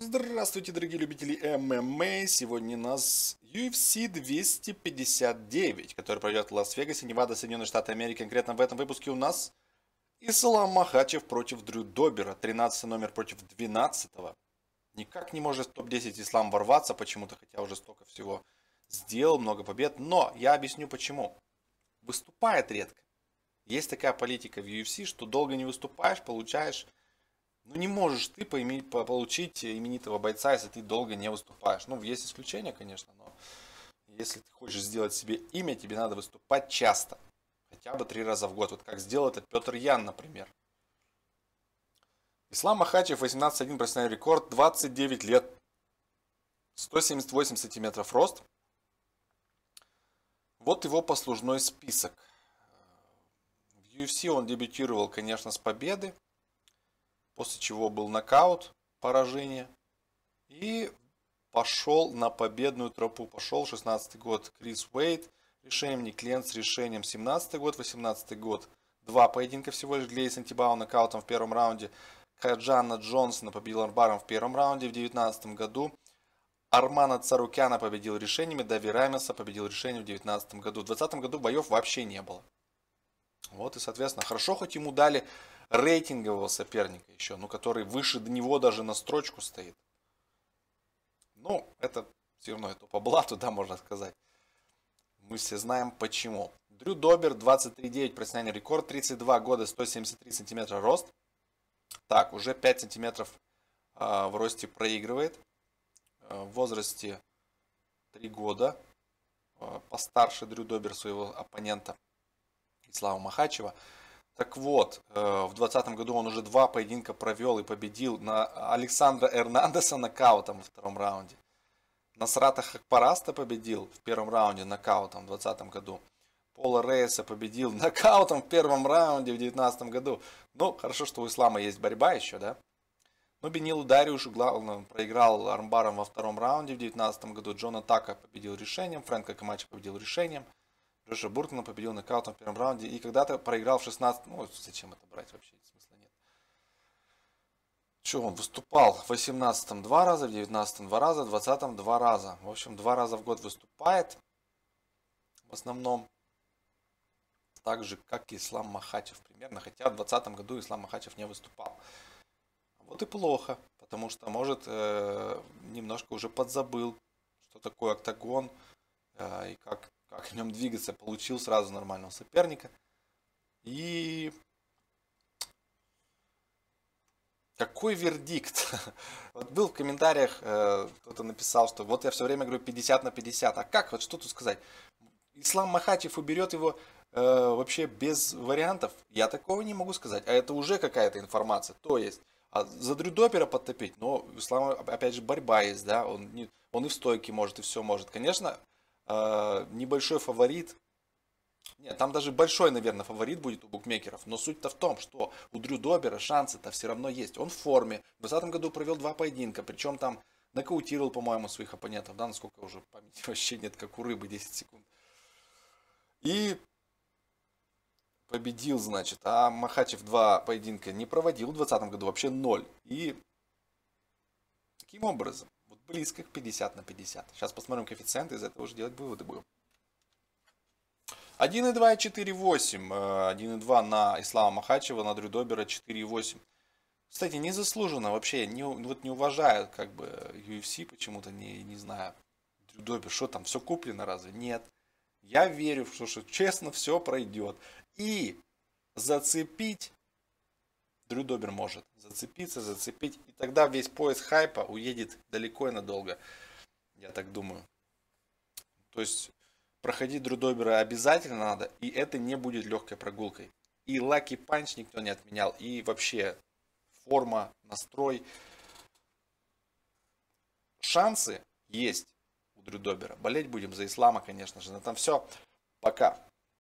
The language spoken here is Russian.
Здравствуйте, дорогие любители ММА. Сегодня у нас UFC 259, который пройдет в Лас-Вегасе, Невада, Соединенные Штаты Америки. Конкретно в этом выпуске у нас Ислам Махачев против Дрю Добера. 13 номер против 12-го. Никак не может в топ-10 Ислам ворваться почему-то, хотя уже столько всего сделал, много побед. Но я объясню почему. Выступает редко. Есть такая политика в UFC, что долго не выступаешь, получаешь... Ну не можешь ты получить именитого бойца, если ты долго не выступаешь. Ну, есть исключения, конечно, но если ты хочешь сделать себе имя, тебе надо выступать часто. Хотя бы 3 раза в год. Вот как сделал это Петр Ян, например. Ислам Махачев, 18-1 профессиональный рекорд, 29 лет, 178 сантиметров рост. Вот его послужной список. В UFC он дебютировал, конечно, с победы. После чего был нокаут, поражение. И пошел на победную тропу. Пошел 16-й год Крис Уэйд решением, Ник Ленц решением. 17-й год, 18-й год. 2 поединка всего лишь. Глейс Антибау нокаутом в первом раунде. Каджана Джонсона победил армбаром в первом раунде в 2019 году. Армана Царукяна победил решениями. Дави Рамеса победил решением в 2019 году. В 2020 году боев вообще не было. Вот и, соответственно, хорошо хоть ему дали рейтингового соперника еще, ну, который выше него даже на строчку стоит. Ну, это все равно это по блату, да, можно сказать. Мы все знаем почему. Дрю Добер, 23,9 профессиональный рекорд, 32 года, 173 сантиметра рост. Так, уже 5 сантиметров в росте проигрывает. В возрасте 3 года. Постарше Дрю Добер своего оппонента Ислама Махачева. Так вот, в 2020 году он уже 2 поединка провел и победил на Александра Эрнандеса нокаутом во втором раунде. Насрата Хакпараста победил в первом раунде нокаутом в 2020 году. Пола Рейса победил нокаутом в первом раунде в 2019 году. Ну, хорошо, что у Ислама есть борьба еще, да? Но Бенилу Дариушу главное проиграл армбаром во втором раунде в 2019 году. Джона Така победил решением, Фрэнка Камача победил решением. Джоша Буртона победил нокаутом в первом раунде. И когда-то проиграл в 16... Ну, зачем это брать вообще? Смысла нет. Что, он выступал в 18-м 2 раза, в 19-м 2 раза, в 20-м 2 раза. В общем, 2 раза в год выступает. В основном. Так же, как и Ислам Махачев примерно. Хотя в 2020 году Ислам Махачев не выступал. Вот и плохо. Потому что, может, немножко уже подзабыл, что такое октагон. И как в нем двигаться, получил сразу нормального соперника. И какой вердикт? Вот был в комментариях, кто-то написал, что вот я все время говорю 50 на 50. А как? Вот что тут сказать? Ислам Махачев уберет его вообще без вариантов? Я такого не могу сказать. А это уже какая-то информация. То есть, за Дрю Добера подтопить, но у Ислама, опять же, борьба есть, да, он и в стойке может, и все может. Конечно, небольшой фаворит. Нет, там даже большой, наверное, фаворит будет у букмекеров. Но суть-то в том, что у Дрю Добера шансы-то все равно есть. Он в форме. В 2020 году провел 2 поединка. Причем там нокаутировал, по-моему, своих оппонентов. Да, насколько уже памяти вообще нет, как у рыбы, 10 секунд. И победил, значит. А Махачев 2 поединка не проводил в 2020 году. Вообще 0. И таким образом, вот близко к 50 на 50. Сейчас посмотрим коэффициенты, из этого уже делать выводы будем. 1,2 и 4,8. 1,2 на Ислама Махачева, на Дрю Добера 4,8. Кстати, незаслуженно вообще, вот не уважают как бы UFC почему-то, не знаю. Дрю Добер, что там, все куплено разве? Нет. Я верю, что честно все пройдет. И зацепить Дрю Добер может. Зацепиться, зацепить. И тогда весь поезд хайпа уедет далеко и надолго. Я так думаю. То есть проходить Дрю Добера обязательно надо. И это не будет легкой прогулкой. И лаки панч никто не отменял. И вообще форма, настрой. Шансы есть у Дрю Добера. Болеть будем за Ислама, конечно же. На этом все. Пока.